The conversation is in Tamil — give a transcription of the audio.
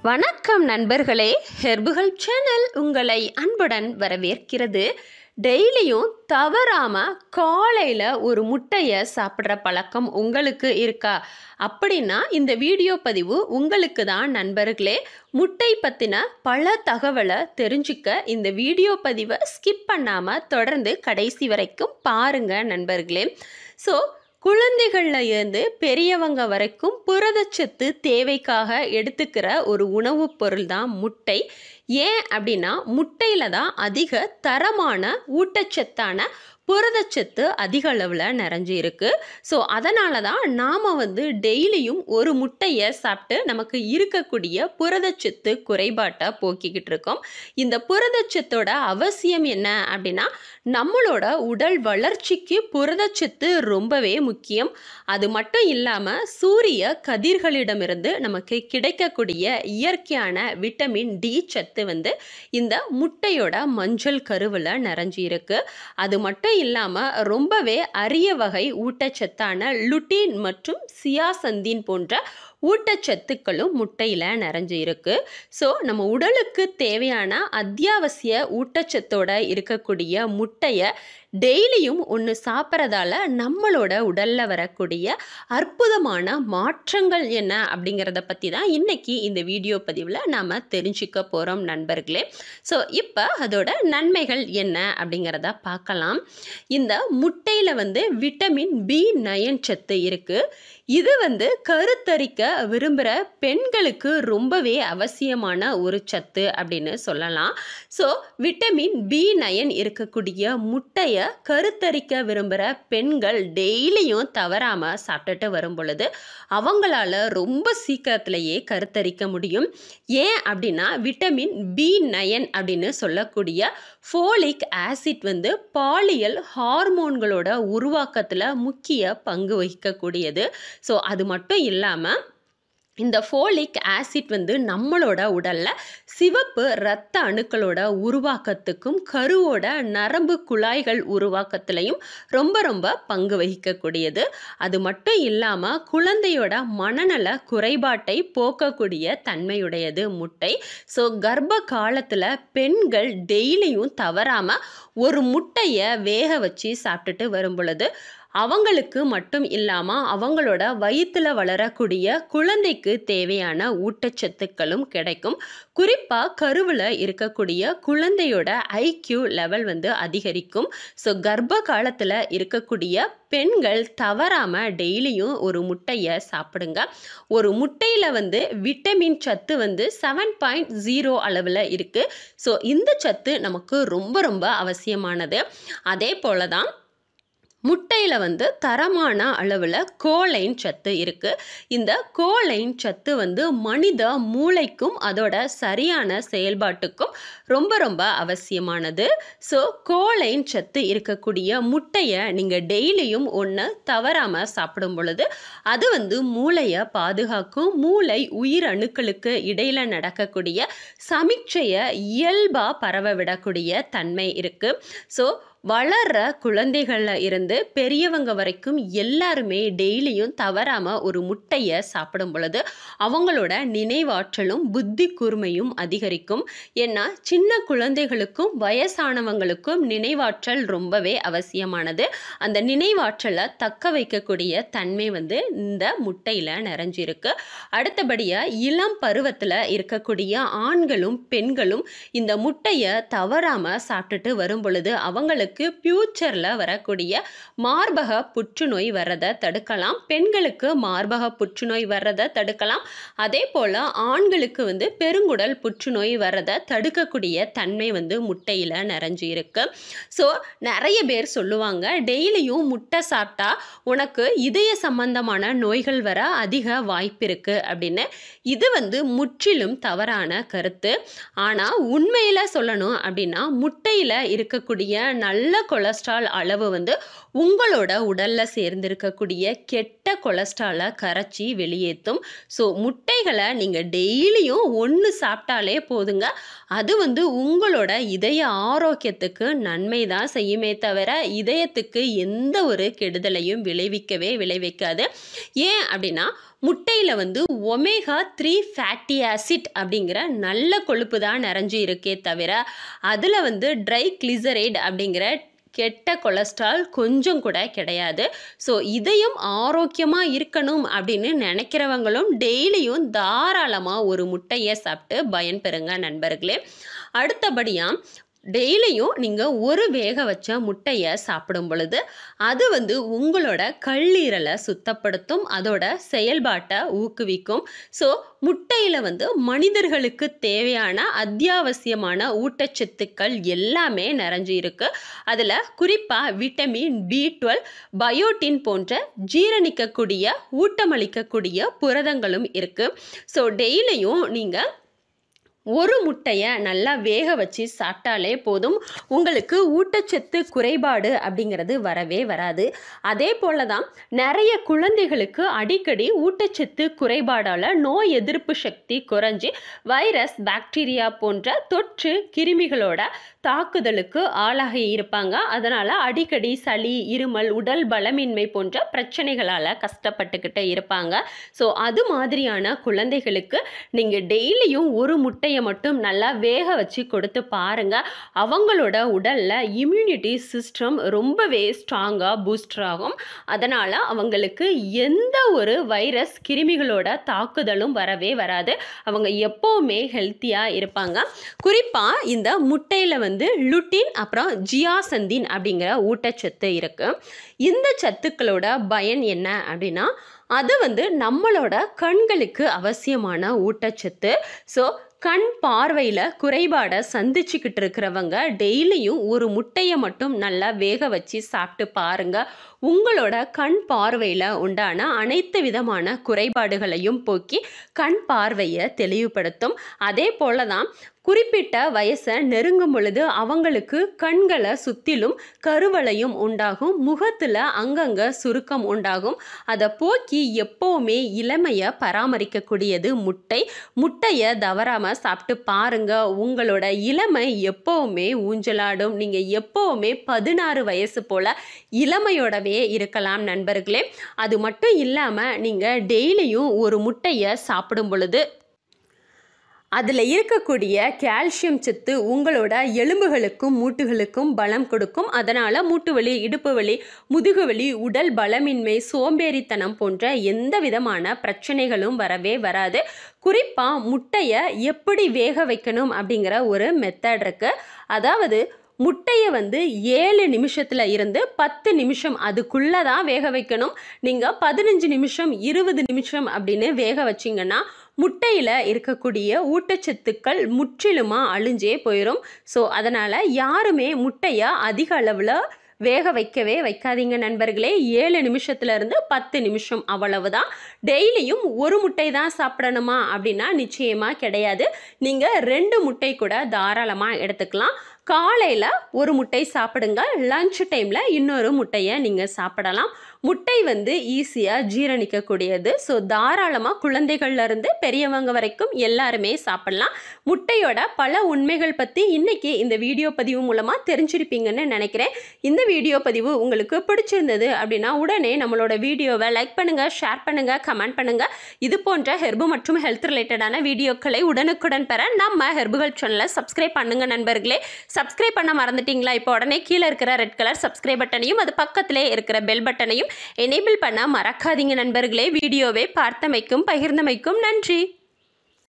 வணக்கம் நண்பர்களே, ஹெர்பல் சேனல் உங்களை அன்புடன் வரவேற்கிறது. டெய்லியும் தவறாமல் காலையில் ஒரு முட்டையை சாப்பிட்ற பழக்கம் உங்களுக்கு இருக்கா? அப்படின்னா இந்த வீடியோ பதிவு உங்களுக்கு தான் நண்பர்களே. முட்டை பற்றின பல தகவலை தெரிஞ்சுக்க இந்த வீடியோ பதிவை ஸ்கிப் பண்ணாமல் தொடர்ந்து கடைசி வரைக்கும் பாருங்கள் நண்பர்களே. ஸோ குழந்தைகளில் இருந்து பெரியவங்க வரைக்கும் புரதச்சத்து தேவைக்காக எடுத்துக்கிற ஒரு உணவுப் பொருள் தான் முட்டை. ஏன் அப்படின்னா முட்டையில் தான் அதிக தரமான ஊட்டச்சத்தான புரதச்சத்து அதிக அளவில் நிறைஞ்சி இருக்குது. ஸோ அதனால தான் நாம் டெய்லியும் ஒரு முட்டையை சாப்பிட்டு நமக்கு இருக்கக்கூடிய புரதச்சத்து குறைபாட்டை போக்கிக்கிட்டு இருக்கோம். இந்த புரதச்சத்தோட அவசியம் என்ன அப்படின்னா, நம்மளோட உடல் வளர்ச்சிக்கு புரதச்சத்து ரொம்பவே முக்கியம். அது மட்டும் இல்லாமல் சூரிய கதிர்களிடமிருந்து நமக்கு கிடைக்கக்கூடிய இயற்கையான விட்டமின் டி சத்து இந்த முட்டையோட மஞ்சள் கருவில் நிறைஞ்சி இருக்கு. அது மட்டும் இல்லாமல் ரொம்பவே அரிய வகை ஊட்டச்சத்தான லுட்டீன் மற்றும் சியாசந்தின் போன்ற ஊட்டச்சத்துக்களும் முட்டையில் நிறைஞ்சு இருக்கு. ஸோ நம்ம உடலுக்கு தேவையான அத்தியாவசிய ஊட்டச்சத்தோட இருக்கக்கூடிய முட்டையை டெய்லியும் ஒன்று சாப்பிட்றதால நம்மளோட உடலில் வரக்கூடிய அற்புதமான மாற்றங்கள் என்ன அப்படிங்கிறத பற்றி தான் இன்றைக்கி இந்த வீடியோ பதிவில் நாம் தெரிஞ்சுக்க போகிறோம் நண்பர்களே. ஸோ இப்போ அதோட நன்மைகள் என்ன அப்படிங்கிறத பார்க்கலாம். இந்த முட்டையில் விட்டமின் B9 சத்து இருக்குது. இது கருத்தரிக்க விரும்புகிற பெண்களுக்கு ரொம்பவே அவசியமான ஒரு சத்து அப்படின்னு சொல்லலாம். ஸோ விட்டமின் B9 இருக்கக்கூடிய முட்டையை கருத்தரிக்க விரும்புகிற பெண்கள் டெய்லியும் தவறாமல் சாப்பிட்டுட்டு வரும் பொழுது அவங்களால ரொம்ப சீக்கிரத்திலேயே கருத்தரிக்க முடியும். ஏன் அப்படின்னா விட்டமின் B9 அப்படின்னு சொல்லக்கூடிய ஃபோலிக் ஆசிட் பாலியல் ஹார்மோன்களோட உருவாக்கத்தில் முக்கிய பங்கு வகிக்கக்கூடியது. ஸோ அது மட்டும் இல்லாமல் இந்த ஃபோலிக் ஆசிட் நம்மளோட உடலில் சிவப்பு இரத்த அணுக்களோட உருவாக்கத்துக்கும் கருவோட நரம்பு குழாய்கள் உருவாக்கத்திலையும் ரொம்ப பங்கு வகிக்கக்கூடியது. அது மட்டும் இல்லாமல் குழந்தையோட மனநல குறைபாட்டை போக்கக்கூடிய தன்மையுடையது முட்டை. ஸோ கர்ப்ப காலத்தில் பெண்கள் டெய்லியும் தவறாமல் ஒரு முட்டையை வேக வச்சு சாப்பிட்டுட்டு வரும் பொழுது அவங்களுக்கு மட்டும் இல்லாமல் அவங்களோட வயிற்றில் வளரக்கூடிய குழந்தைக்கு தேவையான ஊட்டச்சத்துக்களும் கிடைக்கும். குறிப்பாக கருவில் இருக்கக்கூடிய குழந்தையோட ஐக்யூ லெவல் அதிகரிக்கும். ஸோ கர்ப்ப காலத்தில் இருக்கக்கூடிய பெண்கள் தவறாமல் டெய்லியும் ஒரு முட்டையை சாப்பிடுங்க. ஒரு முட்டையில் விட்டமின் சத்து 7.0 அளவில் இருக்குது. ஸோ இந்த சத்து நமக்கு ரொம்ப அவசியமானது. அதே போல தான் முட்டையில் தரமான அளவில் கோலைன் சத்து இருக்குது. இந்த கோலைன் சத்து மனித மூளைக்கும் அதோட சரியான செயல்பாட்டுக்கும் ரொம்ப அவசியமானது. ஸோ கோலைன் சத்து இருக்கக்கூடிய முட்டையை நீங்கள் டெய்லியும் ஒன்று தவறாமல் சாப்பிடும் பொழுது அது மூளையை பாதுகாக்கும். மூளை உயிரணுக்களுக்கு இடையில் நடக்கக்கூடிய சமிக்சையை இயல்பாக பரவ விடக்கூடிய தன்மை இருக்குது. ஸோ வளர்கிற குழந்தைகளில் இருந்து பெரியவங்க வரைக்கும் எல்லாருமே டெய்லியும் தவறாமல் ஒரு முட்டையை சாப்பிடும் பொழுது அவங்களோட நினைவாற்றலும் புத்தி கூர்மையும் அதிகரிக்கும். ஏன்னா சின்ன குழந்தைகளுக்கும் வயசானவங்களுக்கும் நினைவாற்றல் ரொம்பவே அவசியமானது. அந்த நினைவாற்றலை தக்க வைக்கக்கூடிய தன்மை இந்த முட்டையில் நிறைஞ்சிருக்கு. அடுத்தபடியாக இளம் பருவத்தில் இருக்கக்கூடிய ஆண்களும் பெண்களும் இந்த முட்டையை தவறாமல் சாப்பிட்டுட்டு வரும் பொழுது அவங்களுக்கு ஃபியூச்சரில் வரக்கூடிய மார்பக புற்றுநோய் வர்றதை தடுக்கலாம். பெண்களுக்கு மார்பக புற்றுநோய் வர்றதை தடுக்கலாம். அதே போல் ஆண்களுக்கு பெருங்குடல் புற்றுநோய் வர்றதை தடுக்கக்கூடிய தன்மை முட்டையில் நிறைஞ்சி இருக்கு. ஸோ நிறைய பேர் சொல்லுவாங்க, டெய்லியும் முட்டை சாப்பிட்டா உனக்கு இதய சம்பந்தமான நோய்கள் வர அதிக வாய்ப்பு இருக்குது அப்படின்னு. இது முற்றிலும் தவறான கருத்து. ஆனால் உண்மையில் சொல்லணும் அப்படின்னா முட்டையில் இருக்கக்கூடிய நல்ல கொலஸ்ட்ரால் அளவு உங்களோட உடலில் சேர்ந்திருக்கக்கூடிய கெட்ட கொலஸ்ட்ராலை கரைச்சி வெளியேற்றும். ஸோ முட்டைகளை நீங்கள் டெய்லியும் ஒன்று சாப்பிட்டாலே போதுங்க. அது உங்களோட இதய ஆரோக்கியத்துக்கு நன்மை தான் செய்யுமே தவிர இதயத்துக்கு எந்த ஒரு கெடுதலையும் விளைவிக்காது. ஏன் அப்படின்னா முட்டையில் வந்து ஒமேகா 3 ஃபேட்டி ஆசிட் அப்படிங்கிற நல்ல கொழுப்பு தான் நிறைஞ்சு இருக்கே தவிர அதில் வந்து ட்ரைக்ளிசரைடு அப்படிங்கிற கெட்ட கொலஸ்ட்ரால் கொஞ்சம் கூட கிடையாது. ஸோ இதயம் ஆரோக்கியமாக இருக்கணும் அப்படின்னு நினைக்கிறவங்களும் டெய்லியும் தாராளமாக ஒரு முட்டையை சாப்பிட்டு பயன்பெறுங்க நண்பர்களே. அடுத்தபடியாக டெய்லியும் நீங்கள் ஒரு வேக வச்ச முட்டையை சாப்பிடும் பொழுது அது வந்து உங்களோட கல்லீரலை சுத்தப்படுத்தும், அதோட செயல்பாட்டை ஊக்குவிக்கும். ஸோ முட்டையில் வந்து மனிதர்களுக்கு தேவையான அத்தியாவசியமான ஊட்டச்சத்துக்கள் எல்லாமே நிறைஞ்சு இருக்கு. அதில் குறிப்பாக விட்டமின் B12, பயோட்டின் போன்ற ஜீரணிக்கக்கூடிய ஊட்டமளிக்கக்கூடிய புரதங்களும் இருக்குது. ஸோ டெய்லியும் நீங்கள் ஒரு முட்டையை நல்லா வேக வச்சு சாப்பிட்டாலே போதும், உங்களுக்கு ஊட்டச்சத்து குறைபாடு அப்படிங்கிறது வரவே வராது. அதே போல தான் நிறைய குழந்தைகளுக்கு அடிக்கடி ஊட்டச்சத்து குறைபாடால் நோய் எதிர்ப்பு சக்தி குறைஞ்சி வைரஸ், பாக்டீரியா போன்ற தொற்று கிருமிகளோட தாக்குதலுக்கு ஆளாகி இருப்பாங்க. அதனால் அடிக்கடி சளி, இருமல், உடல் பலமின்மை போன்ற பிரச்சனைகளால் கஷ்டப்பட்டுக்கிட்டே இருப்பாங்க. ஸோ அது மாதிரியான குழந்தைகளுக்கு நீங்கள் டெய்லியும் ஒரு முட்டை மட்டும் நல்லா வேக வச்சு கொடுத்து பாருங்க. அவங்களோட உடல்ல இம்யூனிட்டி சிஸ்டம் ரொம்பவே ஸ்ட்ராங்காக பூஸ்டர் ஆகும். அதனால அவங்களுக்கு எந்த ஒரு வைரஸ் கிருமிகளோட தாக்குதலும் வரவே வராது. அவங்க எப்பவுமே ஹெல்த்தியா இருப்பாங்க. குறிப்பா இந்த முட்டையில வந்து லுட்டின் அப்புறம் ஜியாசந்தின் அப்படிங்கிற ஊட்டச்சத்து இருக்கு. இந்த சத்துக்களோட பயன் என்ன அப்படின்னா அது வந்து நம்மளோட கண்களுக்கு அவசியமான ஊட்டச்சத்து. ஸோ கண் பார்வையில் குறைபாடை சந்திச்சுக்கிட்டு இருக்கிறவங்க டெய்லியும் ஒரு முட்டையை மட்டும் நல்லா வேக வச்சு சாப்பிட்டு பாருங்கள். உங்களோட கண் பார்வையில் உண்டான அனைத்து விதமான குறைபாடுகளையும் போக்கி கண் பார்வையை தெளிவுபடுத்தும். அதே போல தான் குறிப்பிட்ட வயசை நெருங்கும் பொழுது அவங்களுக்கு கண்களை சுற்றிலும் கருவளையும் உண்டாகும், முகத்தில் அங்கங்கே சுருக்கம் உண்டாகும். அதை போக்கி எப்போவுமே இளமையை பராமரிக்கக்கூடியது முட்டை. முட்டையை தவறாமல் சாப்பிட்டு பாருங்க, உங்களோட இளமை எப்போவுமே ஊஞ்சலாடும். நீங்கள் எப்போவுமே 16 வயசு போல் இளமையோடவே இருக்கலாம் நண்பர்களே. அது மட்டும் இல்லாமல் நீங்கள் டெய்லியும் ஒரு முட்டையை சாப்பிடும் பொழுது அதில் இருக்கக்கூடிய கால்சியம் சத்து உங்களோட எலும்புகளுக்கும் மூட்டுகளுக்கும் பலம் கொடுக்கும். அதனால் மூட்டு வலி, இடுப்பு வலி, முதுகு வலி, உடல் பலமின்மை, சோம்பேறித்தனம் போன்ற எந்த விதமான பிரச்சனைகளும் வரவே வராது. குறிப்பாக முட்டையை எப்படி வேக வைக்கணும் அப்படிங்கிற ஒரு மெத்தட் இருக்குது. அதாவது முட்டையை வந்து 7 நிமிஷத்தில் இருந்து 10 நிமிஷம் அதுக்குள்ளே தான் வேக வைக்கணும். நீங்கள் 15 நிமிஷம் 20 நிமிஷம் அப்படின்னு வேக வச்சிங்கன்னா முட்டையில் இருக்கக்கூடிய ஊட்டச்சத்துக்கள் முற்றிலுமாக அழிஞ்சே போயிடும். ஸோ அதனால் யாருமே முட்டையை அதிக அளவில் வேக வைக்கவே வைக்காதீங்க நண்பர்களே. 7 நிமிஷத்துலேருந்து 10 நிமிஷம் அவ்வளவுதான். டெய்லியும் ஒரு முட்டை தான் சாப்பிடணுமா அப்படின்னா நிச்சயமாக கிடையாது. நீங்கள் 2 முட்டை கூட தாராளமாக எடுத்துக்கலாம். காலையில் ஒரு முட்டை சாப்பிடுங்க, லஞ்ச் டைமில் இன்னொரு முட்டையை நீங்கள் சாப்பிடலாம். முட்டை வந்து ஈஸியாக ஜீரணிக்கக்கூடியது. ஸோ தாராளமாக குழந்தைகள்லேருந்து பெரியவங்க வரைக்கும் எல்லாருமே சாப்பிடலாம். முட்டையோட பல உண்மைகள் பற்றி இன்றைக்கி இந்த வீடியோ பதிவு மூலமாக தெரிஞ்சிருப்பீங்கன்னு நினைக்கிறேன். இந்த வீடியோ பதிவு உங்களுக்கு பிடிச்சிருந்தது அப்படின்னா உடனே நம்மளோட வீடியோவை லைக் பண்ணுங்கள், ஷேர் பண்ணுங்கள், கமெண்ட் பண்ணுங்கள். இது போன்ற ஹெர்பு மற்றும் ஹெல்த் ரிலேட்டடான வீடியோக்களை உடனுக்குடன் பெற நம்ம ஹெர்புகள் சேனலை சப்ஸ்கிரைப் பண்ணுங்கள் நண்பர்களே. சப்ஸ்கிரைப் பண்ண மறந்துட்டீங்களா? இப்போ உடனே கீழே இருக்கிற ரெட் கலர் சப்ஸ்கிரைப் பட்டனையும் அது பக்கத்திலே இருக்கிற பெல் பட்டனையும் எனேபிள் பண்ண மறக்காதீங்க நண்பர்களே. வீடியோவை பார்த்தமைக்கும் பகிர்ந்தமைக்கும் நன்றி.